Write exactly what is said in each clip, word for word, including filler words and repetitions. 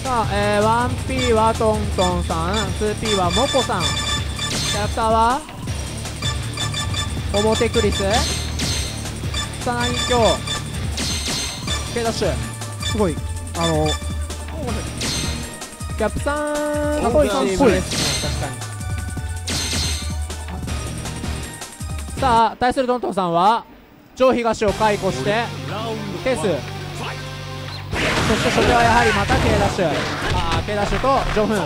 さあ、えー、ワンピー はトントンさん、ツーピー はモコさん、キャラクターはホモテクリス、草薙京、K ダッシュ、 すごいあのキャップさんがっぽいチームですね。確かに。さあ対するトントンさんは上東を解雇してケース、そして初手はやはりまた K ダッシュ、あー K ダッシュとジョンフン。さ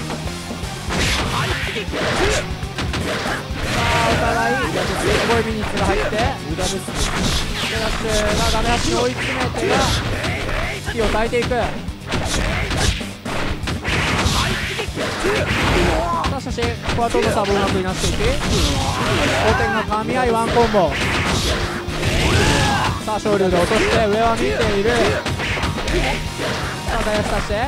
あお互いすごいミニッツが入って K ダッシュがダメ出しに追い詰めてが火を焚いていく。さあしかしここはトントンさんもうまくいなしていき、後点が噛み合いワンコンボ。さあ昇竜で落として上は見ている。さあダイヤスさして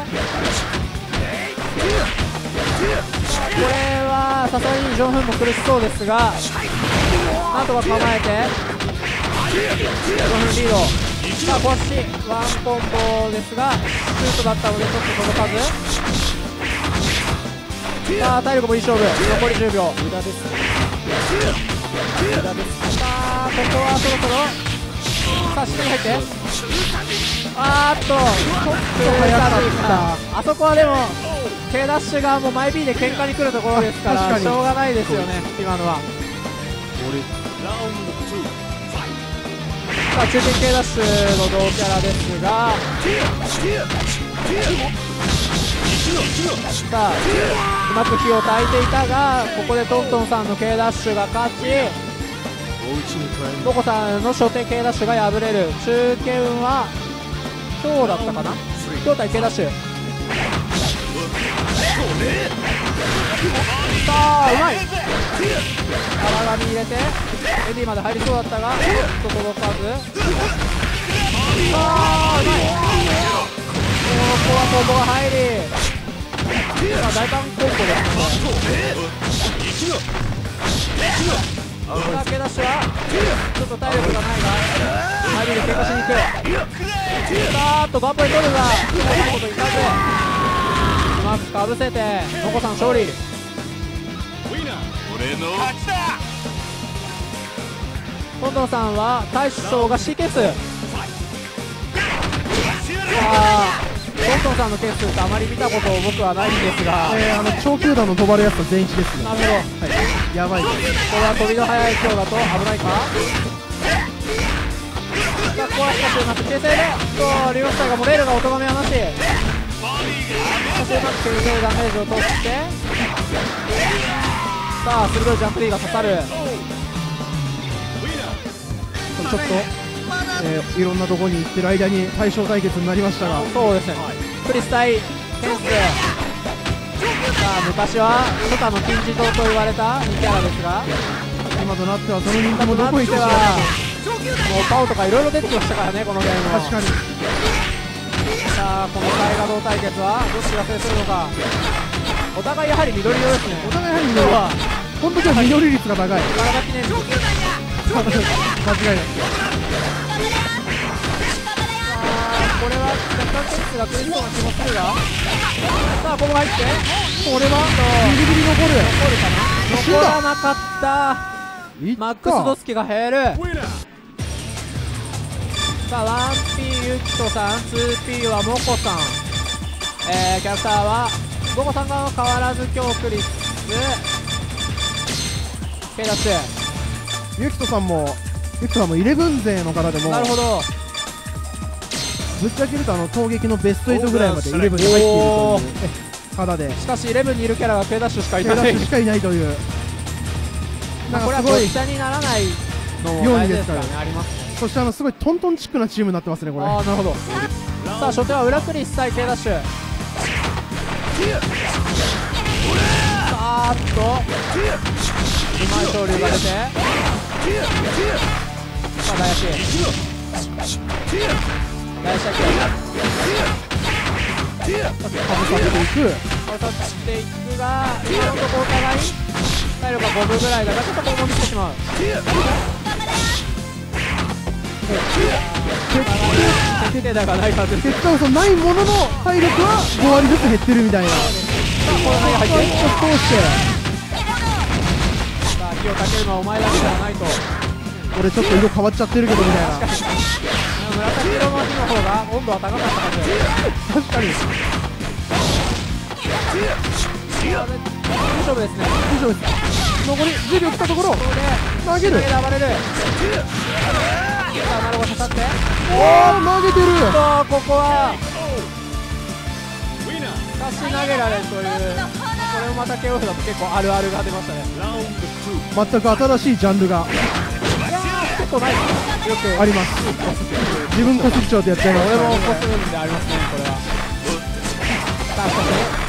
これはさすがにジョンフンも苦しそうですがなんとか構えてジョンフンリード。さあ壊しワンコンボですがシュートだったのでちょっと届かず。さあ体力もいい勝負、残りじゅうびょう。無駄です無駄です。さあここはそろそろさあ下に入ってあーっとちょっと早かった。あそこはでも K ダッシュがもうマイ B で喧嘩に来るところですからしょうがないですよね今のは。さあ中堅 K ダッシュの同キャラですがさあうまく火を焚いていたがここでトントンさんの K ダッシュが勝ちモコさんの初手 K ダッシュが敗れる。中堅は今日だったかな、今日対 K ダッシュ。さあうまい荒紙入れてエディまで入りそうだったがちょっと届かず。さあうまいここはコンボが入りさあ大胆コンボですね。さあ K ダッシュはちょっと体力がないがマイビーで喧嘩しに行く。さあっとバンプで取るがうまいこといかずうまくかぶせてモコさん勝利。トントンさんは大将が C ケース。さあトントンさんのケースってあまり見たこと僕はないんですが、 えー、あの長球団の飛ばれやつは全一ですね。 なるほど、はい、 やばいです。 これは飛びの速い強だと危ないか。さあここはしかしうまく形成でとリオスタイがもうレールがおとがめはなし。そしてうまく形成ダメージを取ってさあ鋭いジャンプリーが刺さる。 ちょっと、えー、いろんなところに行ってる間に対象対決になりましたが、 そうですね、クリス対フェンス。さあ昔は初夏の金字塔と言われたにキャラですが今となってはその人気もどこ行ってはもうパオとかいろいろ出てきましたからねこのゲームは。 確かに。 さあこの大画像対決はどっちが制するのか。お互いやはり緑色ですね。 お互いやはり緑はこの時は緑率が高い。 体記念日間違いない。 これは若干テニスが苦しそうな気もするがさあここ入ってこれはギリギリ残る残るかな。 死んだ残らなかったマックスドスキが減る。さあ ワンピー ユキトさん ツーピー はモコさん、えー、キャラクターはモコさんが変わらず強クリス K ダッシュ。 ユキトさんもユキトさんもイレブン勢の方でもなるほどぶっちゃけるとあの攻撃のベストエイトぐらいまでイレブンに入っているという方で、 しかしイレブンにいるキャラが K ダッシュしかい K ないダッシュしかいないというまあこれはごっちゃにならないのも大事ですからね。ありますね。 そしてあのすごいトントンチックなチームになってますねこれ。 ああなるほど。さあ初手は裏クリス対 K ダッシュ。さーっとうまい勝利が出てさあ大足大足だけかぶさせていくかぶさっていくが今のところお互い体力がごぶぐらいだがちょっとここも見せてしまう。 決定打がないはずです。 結果はそのないものの体力はご割ずつ減ってるみたいな。 さあこの辺入ってちょっと通してさあ火をかけるのはお前だけではないと。 俺ちょっと色変わっちゃってるけどみたいな。 紫色の火の方が温度は高かったはず。 確かに。 いい勝負ですね。 以上です。残りじゅうびょう来たところここで投げる。 投げで暴れる。さあ丸が刺さって、 おお投げてる。 とここは差し投げられるという、これもまた ケーオフ だと結構あるあるが出ましたね。 全く新しいジャンルがいやー結構ないよくあります。自分こすっちゃうとやっちゃいますからね。 俺もこするんでありますねこれは。さあしかし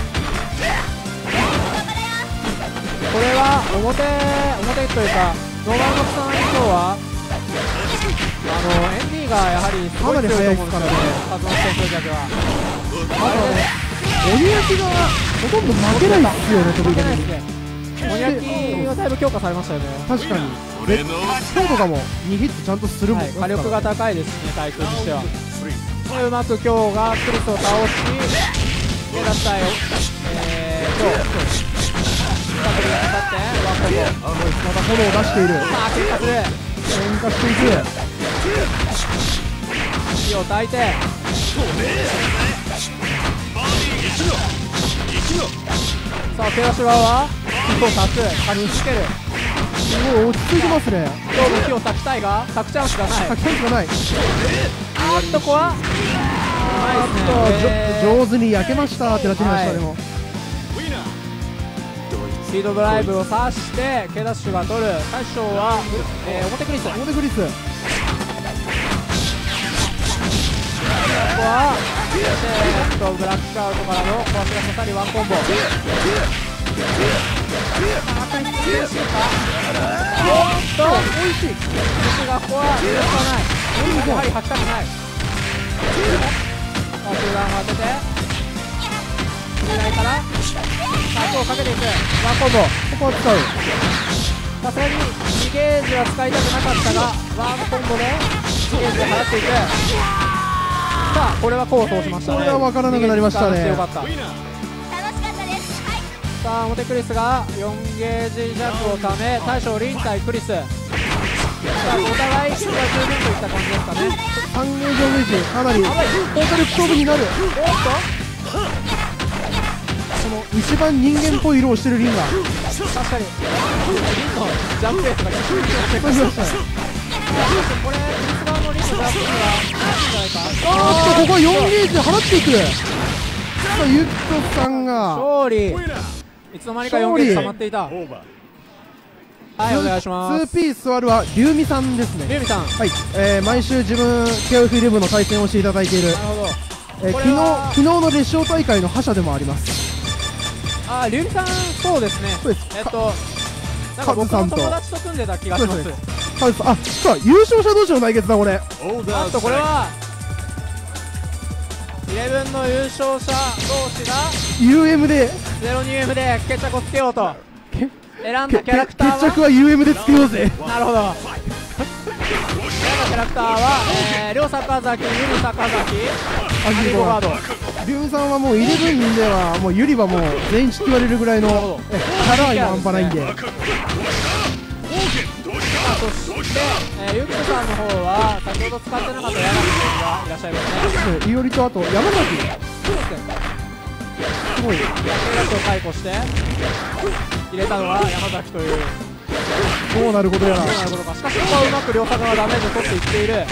これは表表というかノーマルの草薙今日はあのエンディがやはりすごい強いと思うんですよね。発音してる時はあとね鬼焼きがほとんど負けないっすよね。飛び込みに鬼焼きはだいぶ強化されましたよね。 確かにで今日とかもにヒットちゃんとするもん、 はい、火力が高いですね対空にしては。でうまく今日がクリスを倒し手出したいえー今日また炎を出している。 さあ喧嘩する。 喧嘩していく。 火を焚いてさあ手足側は火を焚く焚きつける。 すごい落ち着いてますね。 今日も火を焚きたいが焚くチャンスがない。 あ、チャンスがない。 あーっとこはあっと、 えー上手に焼けましたってなってきました。 はいでもスピードドライブを刺して K ダッシュが取る。大将は、えー、表クリス。ここ表クリスはえーっとブラックアウトからの壊しが刺さりワンコンボ。あークリス厳しいか。おーっとおいしい。 ですがここは許さない。やはり吐きたくない。さあ中段を当てて中台からさあ手をかけていくワンコンボ。 ここは使う。 さすがににゲージは使いたくなかったがワンコンボでにゲージで払っていく。さあこれは功を奏しましたね。 これは分からなくなりましたね。 よかった。さあ表クリスがよんゲージ弱をため大将リン対クリス。さあお互い気が十分といった感じですかね。 さんゲージオブイチかなりあばい高火力勝負になる。 おっとその一番人間っぽい色をしてるリンが確かにリンのジャンプレースが非常に強くてそうしましたね。 これクリス側のリンのジャンプレースがいいんじゃないか。 あーっとここはよんゲージで払っていく。さあゆきとさんが勝利。いつの間にかよんゲージ溜まっていた。はいお願いします。 ツーピース割るは龍美さんですね。 リュウミさんはい、えー、毎週自分 ケーオーエフイレブン の対戦をしていただいている、 なるほど。 えー昨日これは昨日の列勝大会の覇者でもあります。 あーリュウミさんそうですね。 そうですえっとなんか僕の友達と組んでた気がします。 そうですそうですあ、さあ優勝者同士の対決だこれ。 あとこれはイレブンの優勝者同士がユーエム でゼロにエム で決着をつけようとけ選んだけキャラクターは決着は ユーエム でつけようぜ。 なるほど。選んだキャラクターは、えー、両坂崎、ユニ坂崎、アギゴガード。 龍美さんはもうイレブンではもうユリはもう全員知って言われるぐらいのなるほどえキャラ愛が半端ないんで。 さあそして、えー、ゆきこさんの方は先ほど使ってなかった柳選手がいらっしゃいますね。 そういおりとあと山崎そうですね。 すごい野球ラスを解雇して入れたのは山崎というどうなることやら。 どうなることか。しかしここはうまく両坂がダメージを取っていっている。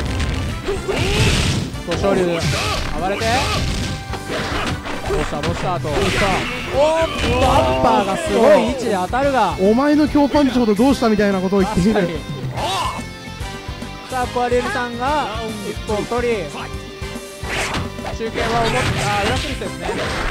東昇龍暴れてどうしたどうしたとおーっとアッパーがすごい位置で当たるがお前の強パンチほどどうしたみたいなことを言っている。 確かに。さあここはリルさんがいっぽん取り中堅は思ってあー裏クリスですね。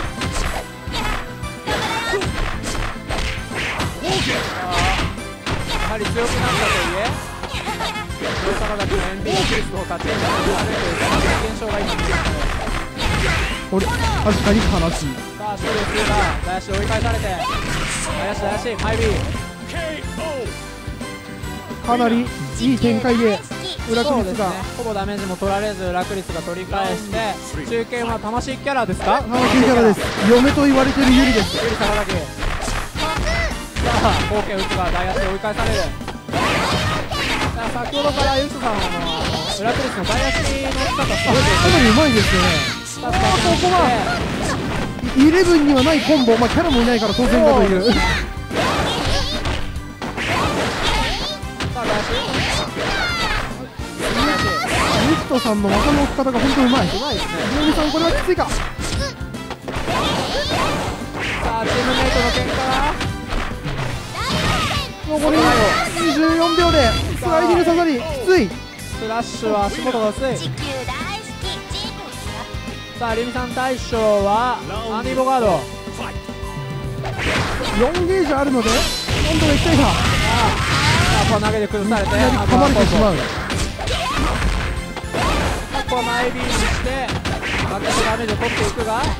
やはり強くなったといえ両坂崎のエンディングクリスの勝ちになるという現象が今見てますね。 これ確かに悲しい。 さあ勝利するが大足で追い返されて大足大足マイビーかなりいい展開で裏クそうですねリスが、 ほぼダメージも取られずラクリスが取り返して中堅は魂キャラですか。 魂キャラです。嫁と言われてるユリです。 ゆり坂崎。さあ後継打つが大足で追い返される。さあ先ほどからユウスさんはあの裏クリスの大足の打ち方すごいですかなりうまいですよね。 さあここはイレブンにはないコンボ、まあキャラもいないから当然だという。 さあ大足ミキトさんの技の置き方が本当にうまい。 うまいですね。 ユリさんこれはきついか。 さあチームメイトの喧嘩は残りにじゅうよんびょうでスライディング刺さりきつい。 スラッシュは足元が薄い。さあリミさん大将はアンディボガード。 よんゲージあるので何度かいきたいが、 さあここ投げで崩されていきなり噛まれてしまう。 ここ前ビームしてバックダメージを取っていくが、あ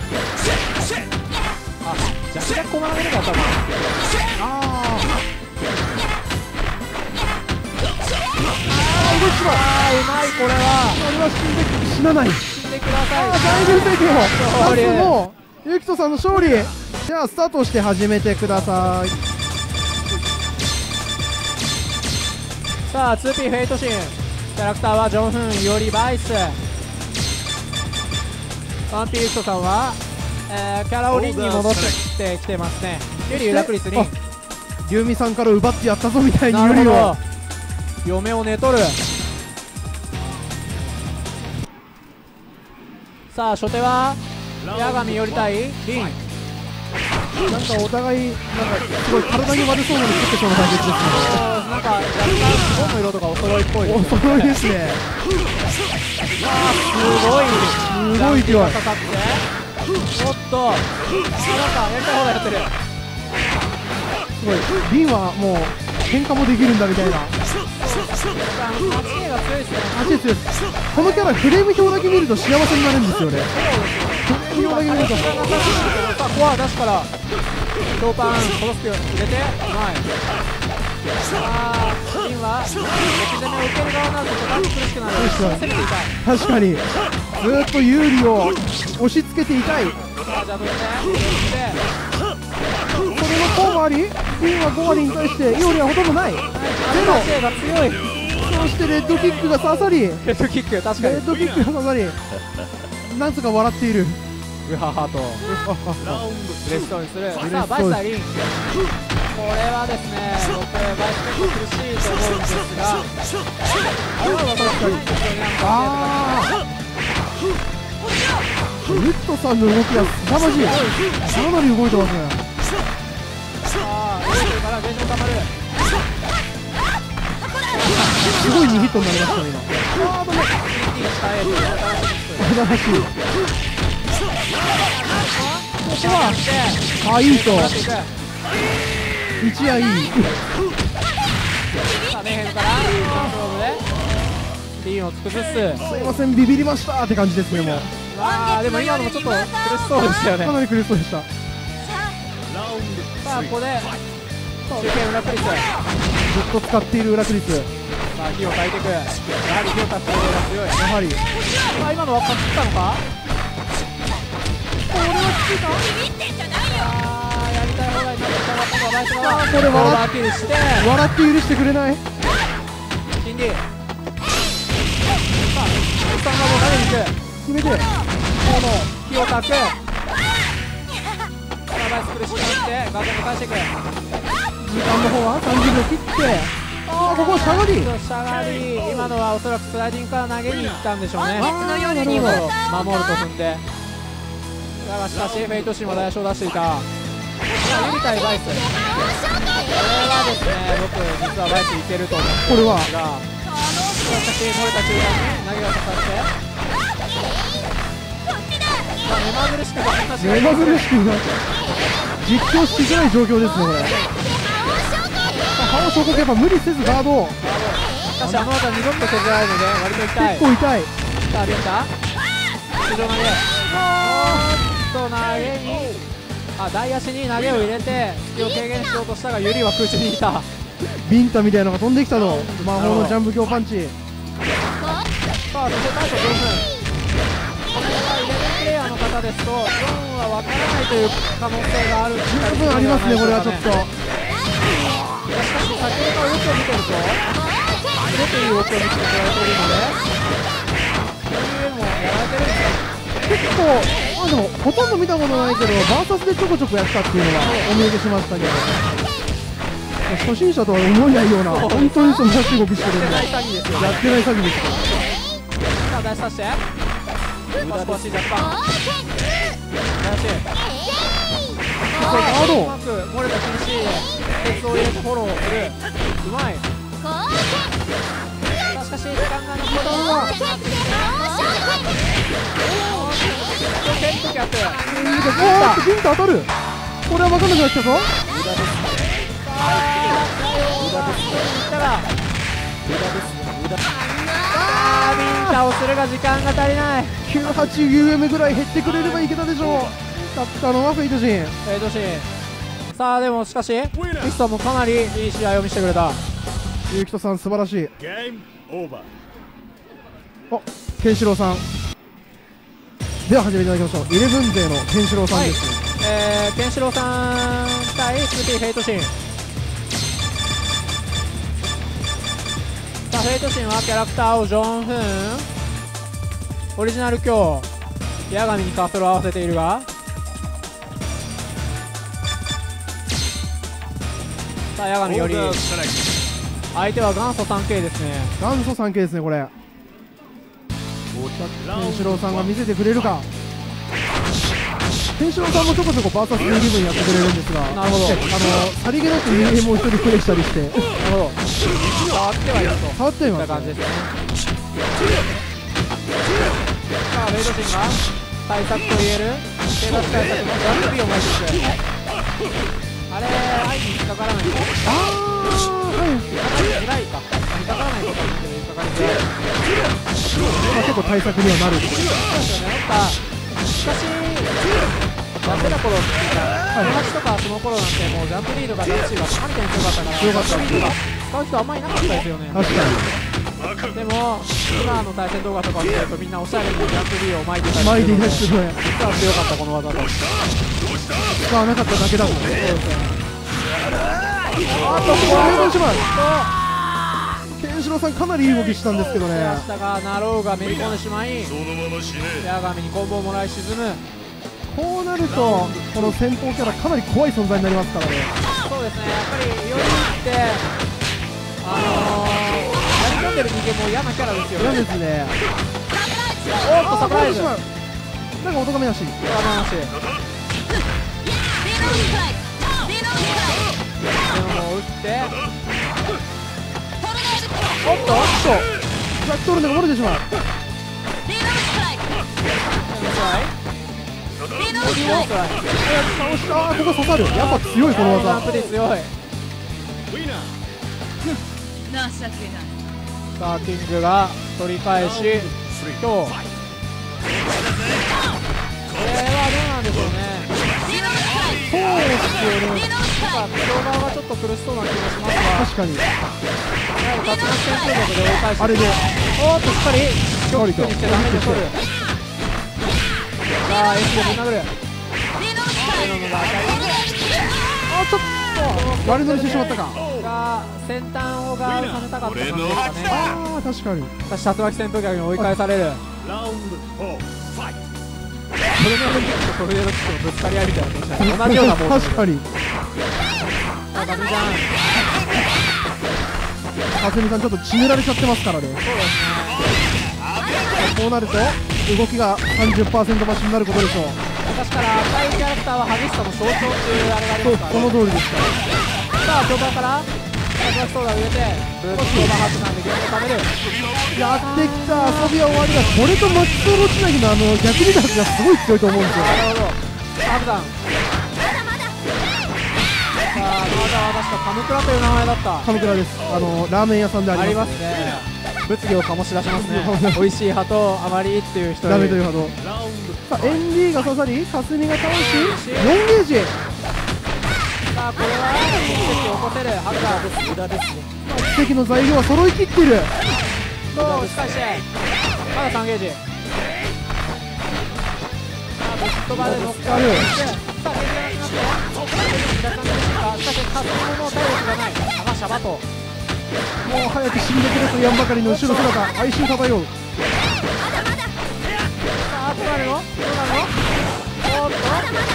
弱弱こま投げるかったもん。 あああ動きしろ。 あーうまいこれは。 これは死んで死なない。 死んでください。 ああ大流星拳を勝利出すもゆきとさんの勝利。じゃあスタートして始めてください。 さあ ツーピー フェイトシーンキャラクターはジョンフン、イオリ、バイス。ワンピーストさんは、えー、キャラをリンに戻ってきてますね。ユリ、ラクリスにあユミさんから奪ってやったぞみたいになるほユリをど嫁を寝取る。さあ初手は八神より対リン。 なんかお互いなんかすごい体に悪そうなの作ってそうな対決ですね。 なんか若干本の色とかお揃いっぽいですね。 お揃いですね。 すごいすごい勢い。 かかっておっとあなんかやりたい放題やってる。 すごいリンはもう喧嘩もできるんだみたいな。 あの はちケー が強いですね。 あ強い強い。このキャラフレーム表だけ見ると幸せになるんですよね。フレーム表だけ見るとさあコア出すから強パンコロスキを入れてうまい。さあリンは置き攻めを受ける側になるととても苦しくなる。攻めていたい。 確かにずーっと有利を押し付けていたい。 さあじゃあどうしてそれの効もありリンはご割に対してイオリはほとんどない。ゼロ。 ゼロが強い。 そしてレッドキックが刺さりレヘッドキック確かにッドキックが刺さりなんとか笑っている。 グハハとレストにする。さあバイス対リン。これはですね僕バイス結構苦しいと思うんですがあれは確かにああウッドさんの動きは凄まじい。かなり動いてますね。 さあ動いてるから現状溜まる。 すごいにヒットになりましたね今。ああダメ。新しい。ここはあいいと一夜いい。 さあメヘンから勝負でリンを突くずつ。 すいませんビビりましたって感じですね。もうあーでも今のもちょっと苦しそうでしたよね。 かなり苦しそうでした。 さあここで中堅裏クリス。 ずっと使っている裏クリス。 さあ火を焚いていく。やはり火を焚く方が強い。 やはりさあ今のは勝ったのか。これはきついか。あーやりたい放題になってきたが今度はバイスがこれオーバ笑ーキルして笑って許してくれない。 キンディ。さあおっさんがもう投げに行く。 決めてこの火を焚く。さあバイス苦しくなってガードに返していく。 時間の方はさんじゅうびょう切ってあここは下がり。 しゃがり。今のはおそらくスライディングから投げに行ったんでしょうね。 あーなるほど。 守ると踏んでだがしかしフェイトシーンも大足を出していた。さあユリ対バイス。これはですね僕実はバイスいけると思ってこれはがしかし漏れた中段に投げが刺さってさあ目まぐるしく話が目まぐるしくな実況しづらい状況ですねこれ。歯をそこけば無理せずガード。 しかしあの技二度と削られるので割と痛い。 結構痛い。 さあビンタ通常投げ。おーっと投げにあ大足に投げを入れて隙を軽減しようとしたがユリは空中にいた。 ビンタみたいなのが飛んできたの。魔法のジャンプ強パンチ。 さあそして大将上分、これはイレブンプレイヤーの方ですとよんは分からないという可能性がある十分ありますね、これはちょっと。 しかし先ほどから動きを見てるとすごくいい動きを見せてくれているのでそういうもやられてるんですよ。 結構、まあでもほとんど見たことないけどバーサスでちょこちょこやったっていうのはお見受けしましたけど、初心者とは思えないような本当にそんな中国してるんで、 やってない詐欺ですよ。 やってない詐欺ですよ。 さあ出しさしてパシパシジャパン出しガードうまく漏れた禁止鉄を入れてフォローする、うまい。さあしかし時間が残るのはケットキャップおーっとビンタ当たる。これは分かんなくなってきたぞ。 あービンタをするが時間が足りない。 きゅうはちユーエム ぐらい減ってくれればいけたでしょう。勝ったのはフェイトシン。 えーとしさあでもしかしミスさんもかなりいい試合を見せてくれた。 ゆうきとさん素晴らしい。 ゲームオーバー。 お、ケンシロウさんでは始めていただきましょう。イレブン勢のケンシロウさんです、 えー、ケンシロウさん対ツーピーフェイトシン。さあフェイトシンはキャラクターをジョンフーンオリジナル強矢神にカーソルを合わせているが、さあ矢神より相手は元祖 スリーケー ですね。 元祖 スリーケー ですねこれ。ケンシロウさんが見せてくれるか。ケンシロウさんもちょこちょこバーサスイレブンやってくれるんですが、 なるほど。 あのさりげなく人間も一人プレイしたりしてなるほど、触ってはいると触っていいっますね。 た感じですね。さあフェイトシンが対策と言える警察対策のジャンプ B を巻いていく。あれ愛に引っかからないとあー、はい、 づらいか、引っかからないことって引っかかりづらい。 まあ、結構対策にはなる。 そうですよね。やっぱしかしやってた頃っていうか友達とかその頃なんてもうジャンプリードが楽しいがかなり点強かったから強かったジャンプリードが使う人あんまりいなかったですよね。 確かにでも今の対戦動画とかを見てるとみんなおしゃれにジャンプ B を巻いてたり巻いていたりするのでするね。 実は強かったこの技だと。 使わなかっただけだもんね。 そうですね。 あっとこれはしまう。ケンシロウさんかなりいい動きしたんですけどね。 出したがナローがめり込んでしまいそのまま死ね。 矢神にコンボをもらい沈む。 こうなるとこの先鋒キャラかなり怖い存在になりますからね。 そうですね、やっぱりよりってあのー、やり込んでる人間も嫌なキャラですよね。 嫌ですね。 おっとサプライズ、 あーこれはしまう。なんか音がめなし。 これは話でも打っておっとおっとジャックトルネが漏れてしまう。 ボディーオンストライク倒したあーここ刺さる。やっぱ強いこのジャン技。 プで強い。 ウィナー。 情けない。 さあキングが取り返し今日これはどうなんでしょうね。そうですよね。なんか向側がちょっと苦しそうな気がしますが、 確かにやはり竜巻戦闘力で追い返してあれでおーっとしっかりキョックにしてダメージを取る。さあエースでぶん殴る。レノムが当たりあちょっと割り乗りしてしまったか。 が先端をガードさせたかった感じですかね。 ああ確かに。 しかし竜巻戦闘客に追い返される。 ラウンドフォー。ファイト。 トルネードキックとトルネードキックのぶつかり合いみたいな感じでしたね。同じようなもので確かに。 あかすみちゃんかすみさんちょっと血塗られちゃってますからね。 そうですね。 こうなると動きが さんじゅっパーセント 増しになることでしょう。 昔から赤いキャラクターは激しさの象徴っていうあれがありそうますから、 この通りですかさあ強化から竜巻ソーダを入れてブーストオーバーハットなんでゲームを貯める。 ら。やってきた遊びは終わりだ。これとマキソロつなぎのあの逆離脱がすごい強いと思うんですよ。 なるほど。ハブダン。さあまだ私はカムクラという名前だった鎌倉です。あのラーメン屋さんであありりま。 ますすね。物議を醸し出しますね物議を醸し出す美味しい派とあまりっていう人ダメというほど。 ラウンドさあエンディーが刺さりかすみが倒しよんゲージ。 さあこれは奇跡を起こせるハブダン無駄ですね。 奇跡の材料は揃いきっている。 そう打ち返してまださんゲージ。さあぶっ飛ばで乗っかる。さあゲージがなくなって若干厳しいか。しかし稼ぎ物体力がない。あがシャバともう早く死んでくれと言わんばかりの後ろ姿、哀愁漂う。 さあどうなるのどうなるの。おーっと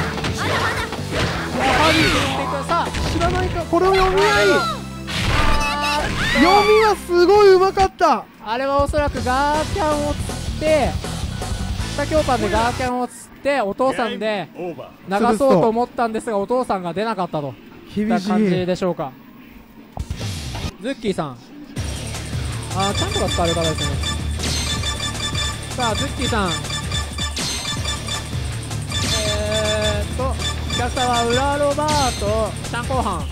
やはり振っていく。さあ知らないか、これを読み合い。読みはすごいうまかった。 あれはおそらくガーキャンを釣って下強パンでガーキャンを釣ってお父さんでオーバー。 流そうと思ったんですがお父さんが出なかったといっ厳しいた感じでしょうか。ズッキーさん、あーちゃんとが使われる方ですね。さあズッキーさん、えーっとキャラクターは裏ロバートシャン後半。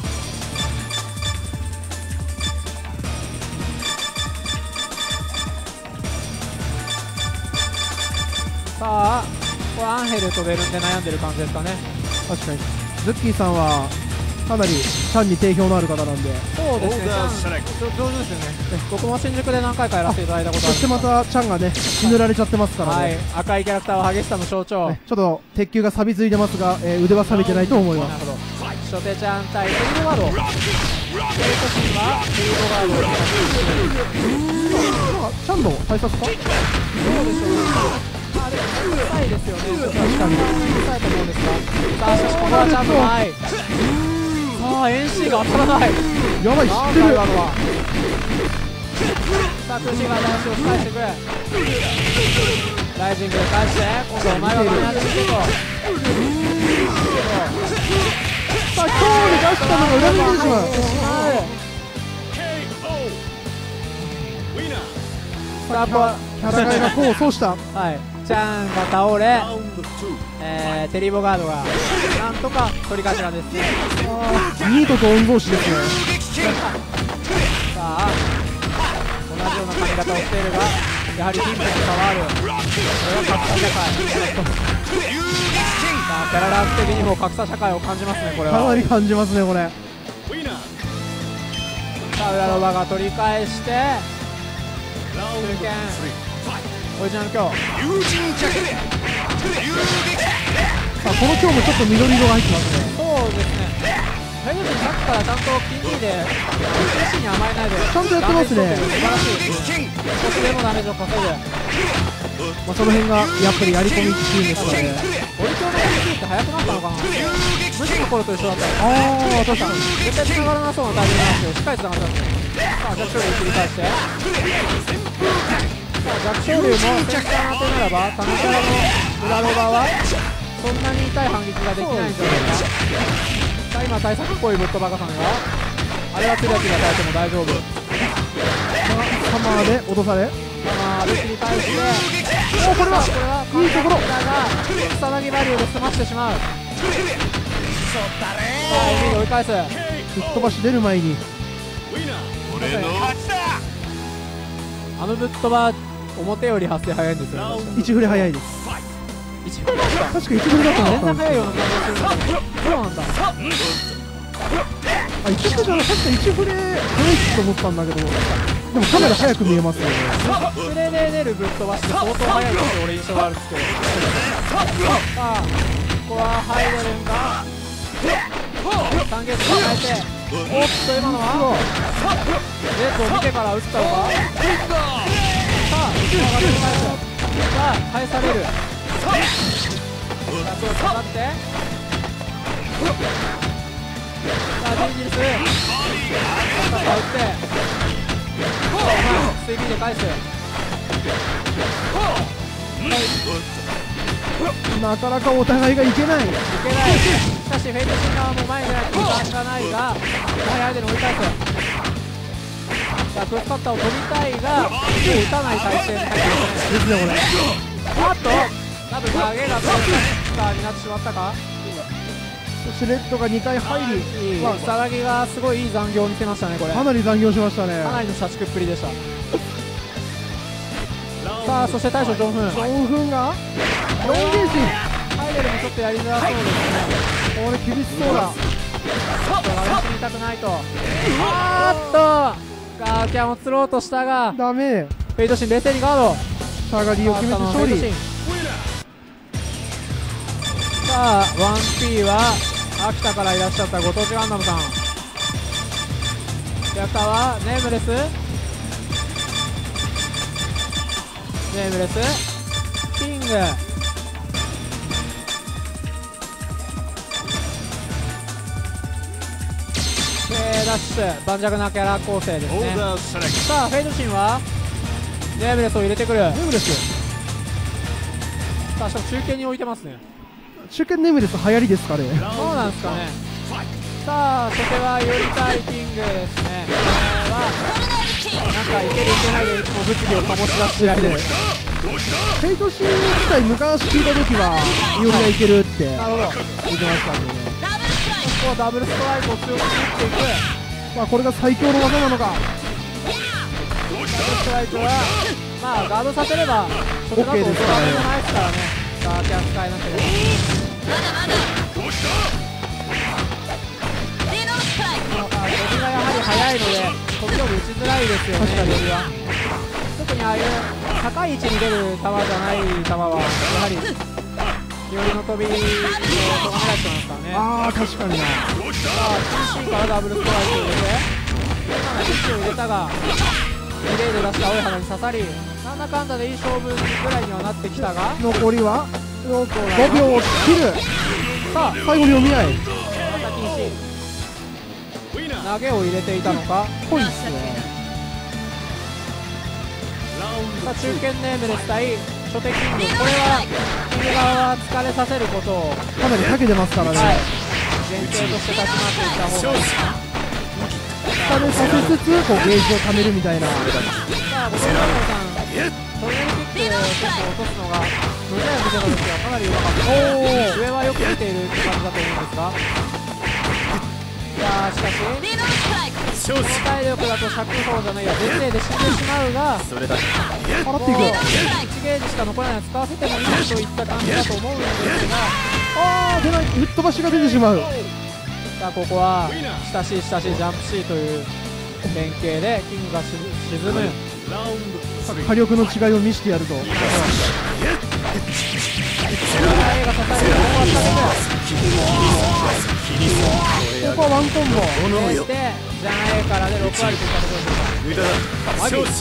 さあこれアンヘルとベルンで悩んでる感じですかね。 確かにズッキーさんはかなりちゃんに定評のある方なんで、 そうですね、 オーダーちゃんセレク上手ですよね。僕も新宿で何回かやらせていただいたことあるんですがそしてまたちゃんがね死ぬられちゃってますからはいね、 赤いキャラクターは激しさの象徴。 ねちょっと鉄球が錆びついてますが、えー腕は錆びてないと思います。 なるほど。初手ちゃん対テリボガード。テレコシンはテリボガードをなんかちゃんの対策か。 どうでしょう。あれうるさいですよね。確かにうるさいと思うんですが、さあしかしここはちゃんとない。さあ エヌシー が当たらない。 やばい、知なんってる。 だ今のは。さあ苦しいが男子を返してくれ。ライジングで返して今度はお前が間に合ってくると。 さあ今日に出したのが裏に出てしまう。 ウィナー。 さあこはキャラ替えが功を奏した。 はいチャンが倒れ、 ラウンドツー。 えー、テリーボガードがなんとか取り返しなんですね。 ニートと御曹司ですね。 さあ同じような髪型をしているがやはり貧富の差はある。これは格差社会。さあキャララン的にも格差社会を感じますねこれは。 かなり感じますねこれ。 ウィナー。 さあ裏ロバが取り返してラウンドスリー。 オリジナル強。 友人弱で。 さあこの今日もちょっと緑色が入ってますね。 そうですね。フェイドシンさっきからちゃんと金利で精神に甘えないでちゃんとやってますねダメージ取ってる素晴らしい。少しでもダメージを稼いで。 まあその辺がやっぱりやり込みっていうんですかね。 オリキョの エムシー って速くなったのかな。無視の頃と一緒だったよ。 ああ確かに。 絶対繋がらなそうなタイミングなんですけどしっかり繋がってますね。さあ弱小竜切り返して、さあ弱小竜も先端当てならばタメキャラの裏ロバはそんなに痛い反撃ができないんじゃないか。さあ今対策っぽいぶっ飛ばかさんがあれはツラキが耐えても大丈夫。 ハマーで落とされ。 まあ、ルキに対しておこれはこれはいいところ。 だが草薙バリューで済ましてしまう。さあエミで追い返す。 吹っ飛ばし出る前に。 ウィナー。俺の勝ちだ。 あのぶっ飛ば表より発生早いんですよね。 一振り早いです。 一振りだった確か一振りだったの。 全然早いような感じがするんだけどそうなんだ。 あ一振りじゃなかった。一振り早いと思ったんだけど、でもかなり早く見えますよね。 それで出るぶっ飛ばしって相当早いって俺印象があるんですけど。さあここは入れるんか。さんゲージ抱えておっと今のはレッドを見てから打ったのか。さあ内側が取り返す。さあ返される。さあこれかかってさあデンジルスさあ打って水平で返す。 なかなかお互いがいけない。 いけない。しかしフェイトシンガーも前に出ないと時間がないがやはり相手に追い返す。さあクロスカッターを飛びたいがもう打たない体勢に入ってますね。 ですねこれ。 あっと多分投げがクロスカッターになってしまったか。 そしてレッドがにかい入り、まあ草薙がすごいいい残業を見せましたねこれ。 かなり残業しましたね。 かなりの社畜っぷりでした。さあそして大将ジョンフン。 ジョンフンがよんゲージ。 ハイレルもちょっとやりづらそうですね。 これ厳しそうだ。 ちょっと割り込みたくないと。あーっとガーキャンを釣ろうとしたがダメ。 フェイトシン冷静にガード。 サーガリーを決めて勝利。 さあ ワンピー は秋田からいらっしゃったご当地ガンダムさん。キャラクターはネームレスネームレスキング。ダッシュ盤石なキャラ構成ですね。さあフェイドシンはネームレスを入れてくる。 ネームレス、 さあしかも中堅に置いてますね。 中堅ネームレス流行りですかね。 そうなんですかね。さあ初手はよりたいキングですね。これはなんかいけるいけないでいつも物議を醸し出す試合で。 フェイトシーン自体昔聞いた時はよりがいけるってなるほど。こ言ってましたんでね。 こはダブルストライクを強く打っていく。 まあこれが最強の技なのか。 ダブルストライクはまあガードさせればそれだと OK ですからね。 ないですからね。さあキャン使えなければ。飛びがやはり速いので飛び道具打ちづらいですよね。 確かに飛びは特にああいう高い位置に出る球じゃない球はやはりよりの飛びを止めないとなんですからね。 ああ確かにな。 さあ ツーシー からダブルストライクを入れて今の エスシー を入れたがリレーで出した青い花に刺さりなんだかんだでいい勝負ぐらいにはなってきたが残りはごびょうを切る。 さあ最後読み合い禁止投げを入れていたのかぽいっすね。 さあ中堅ネームレス対初手キング。これはキング側は疲れさせることを、 かなりかけてますからね。 はい、前提として立ち回っていった方がいい。 下でさせつつこうゲージを貯めるみたいな。 さあご当地ガンダムさんトレーニングキックで結構落とすのが無理やり見てた時はかなり弱かった。お上はよく見ているって感じだと思うんですが、さあしかしこの体力だと尺砲じゃないや前提で死んでしまうが払っていく。 もういちゲージしか残らないの使わせてもいいといった感じだと思うんですが、 ああ出ない。吹っ飛ばしが出てしまう。 さあここは親しい親しいジャンプ C という連携でキングがし沈む。 火力の違いを見せてやると。 A が刺される。ここはここはワンコンボ。 そしてジャン A からでろく割といったところでしょうか。マギ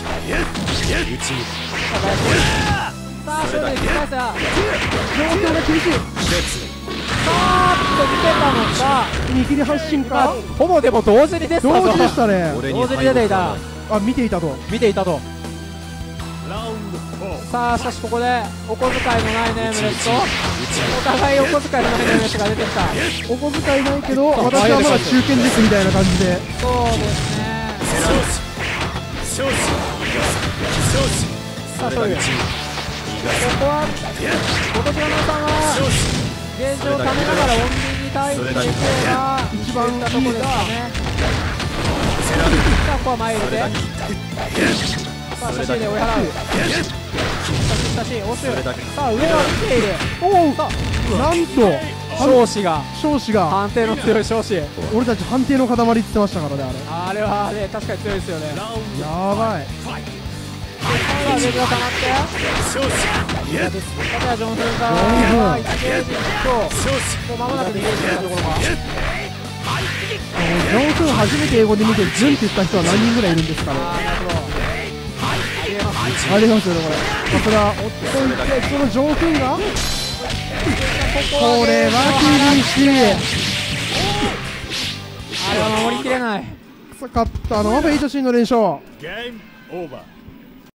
さあ勝利で切り返す。 状況が厳しい。 さーっと見てたのか見切り発進か。 ほぼでも同時に出てたぞ。 同時でしたね。 同時に出ていた。 あ見ていたと。 見ていたと。さあしかしここでお小遣いのないネームレスとお互いお小遣いのないネームレスが出てきた。 お小遣いないけど私はまだ中堅ですみたいな感じで。 そうですね。さあ勝利。ここはご当地ガンダムさんはゲージをためながら穏便に対していけば一番いいところですかね。さあここは前入れてさあ写真で追い払う。写真押す。さあ上は見ている。 おおさあなんと少子が少子が判定の強い少子。 俺たち判定の塊って言ってましたからね。あれあれはね確かに強いですよね。 やばい。 ゲージが溜まっていやですね。例えばジョンフン側はいちゲージともう間もなくにゲージになったところがジョンフン初めて英語で見てズンって言った人は何人ぐらいいるんですかね。 あーなるほど。ありえます。 ありますよねこれ。まあ、それはおっといてそのジョンフンがこれは厳しい。 あれは守りきれない。 勝ったのはフェイトシーンの連勝。 ゲームオーバー。